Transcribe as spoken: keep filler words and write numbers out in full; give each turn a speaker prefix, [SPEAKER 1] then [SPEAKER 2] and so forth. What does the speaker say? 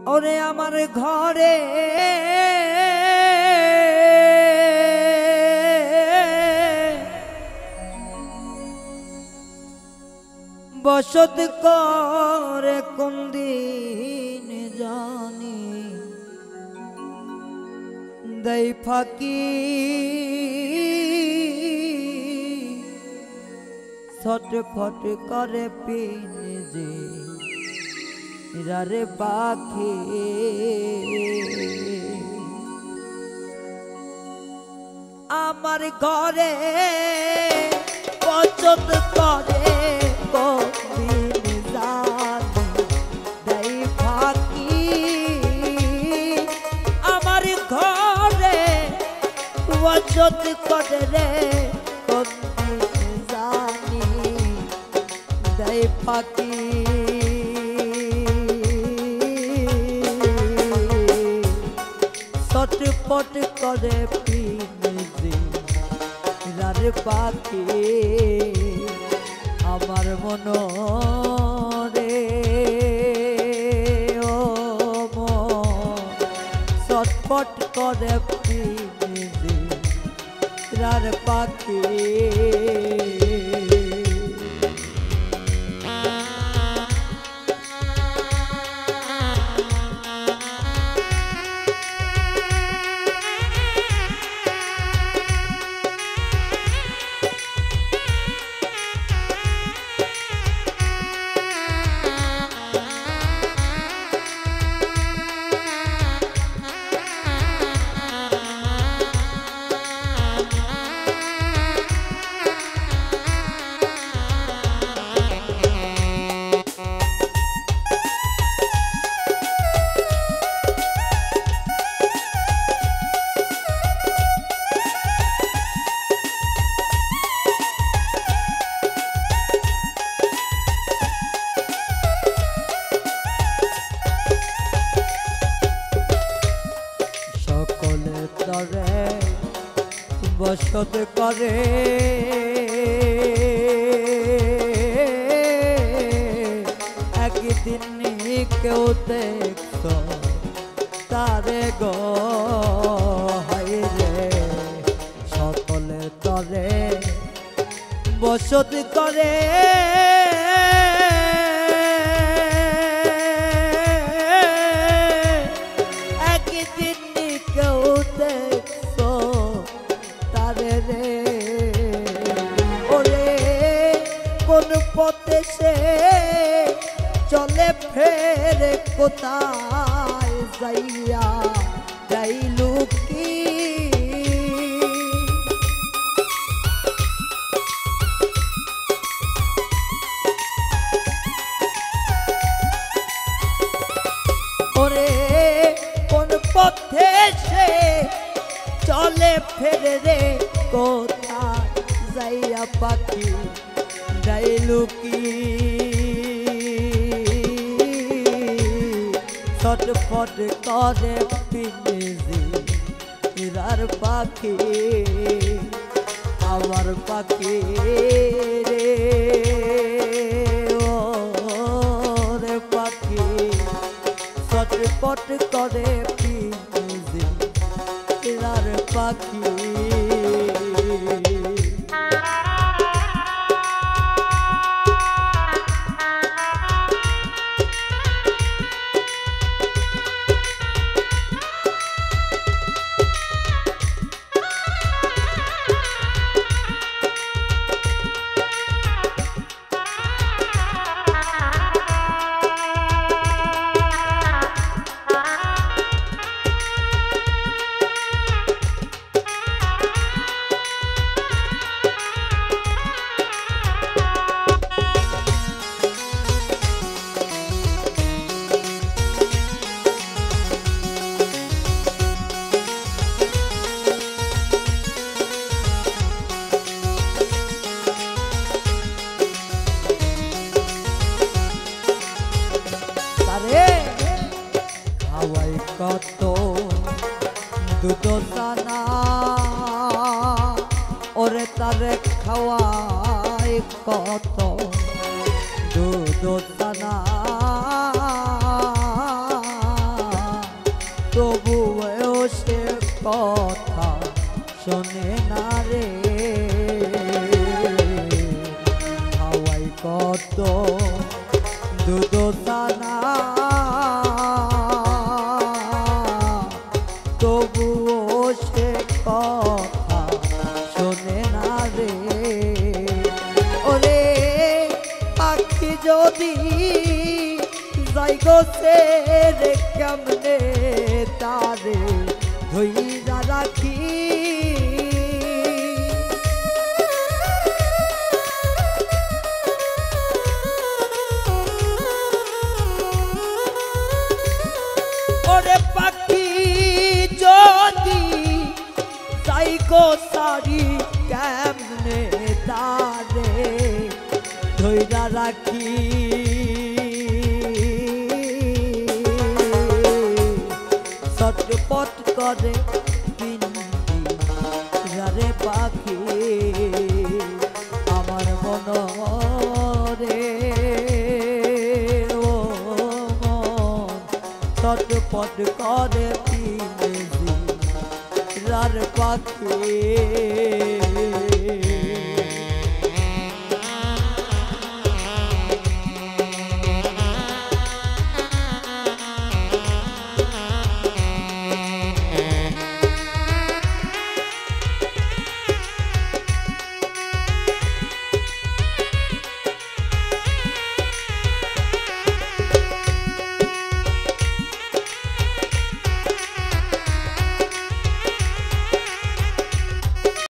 [SPEAKER 1] ওরে আমার ঘরে বসত করে কোন দিন জানি দেই ফাঁকি ছটফট করে পিনজে রে পাখি আমার ঘরে বসত করে কোনদিন জানি দেই ফাঁকি আমার ঘরে বসত করে রে কোনদিন জানি দেই ফাঁকি ছটপট করে পিনজে রে পাখি আমার মন রে ও মন ছটপট করে পিনজে রে পাখি বসত করে একদিন কেউ দেখত তারে গো হায় রে সকলে তরে বসত করে একদিন কেউ দেখত রে ওরে কোন পথে সে চলে ফেরে কোথায় যাইয়া যাইলু কি ওরে কোন পথে সে চলে ফেরে রে কোথায় যাইয়া পাখি যাইলু কি ছটফট করে পিনজে রে পাখি আমার পাখি রে ও রে পাখি ছটফট করে পিনজে রে পাখি কত দুধ দানা ওরে তারে খাওয়াই কত দুধ দানা দুদোসানা তবুও সে কথা শোনে না রে। ওরে পাখি যদি যাই গোছে রে কেমনে তারে ধইরা রাখি। ওরে পাখি যদি যাই গোসারি কেমনে তারে ধইরা রাখি। ছটপট করে পিঞ্জিরারে পাখি আমার মন রে। ও মন ছটপট করে পিঞ্জিরার পাখি।